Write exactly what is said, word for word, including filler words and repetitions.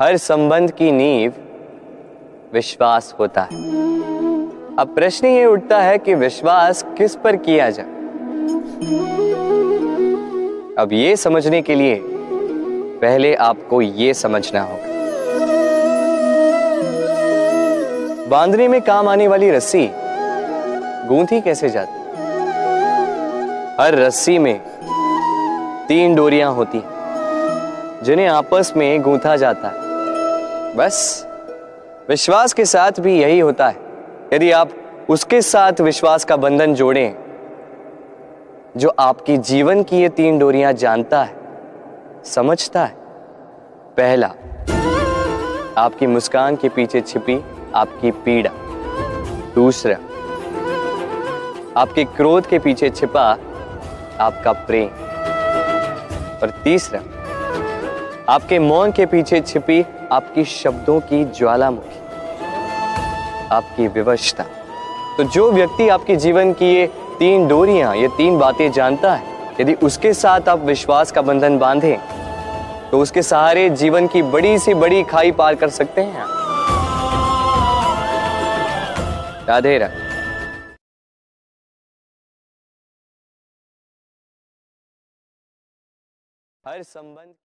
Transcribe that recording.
हर संबंध की नींव विश्वास होता है। अब प्रश्न ये उठता है कि विश्वास किस पर किया जाए। अब ये समझने के लिए पहले आपको ये समझना होगा, बांधने में काम आने वाली रस्सी गूंथी कैसे जाती। हर रस्सी में तीन डोरियां होती हैं जिन्हें आपस में गूंथा जाता है। बस विश्वास के साथ भी यही होता है। यदि आप उसके साथ विश्वास का बंधन जोड़ें जो आपकी जीवन की ये तीन डोरियां जानता है, समझता है। पहला, आपकी मुस्कान के पीछे छिपी आपकी पीड़ा। दूसरा, आपके क्रोध के पीछे छिपा आपका प्रेम। और तीसरा, आपके मौन के पीछे छिपी आपकी शब्दों की ज्वालामुखी, आपकी विवशता। तो जो व्यक्ति आपके जीवन की ये तीन डोरियां, ये तीन बातें जानता है, यदि उसके साथ आप विश्वास का बंधन बांधें तो उसके सहारे जीवन की बड़ी सी बड़ी खाई पार कर सकते हैं। राधे राधे। हर संबंध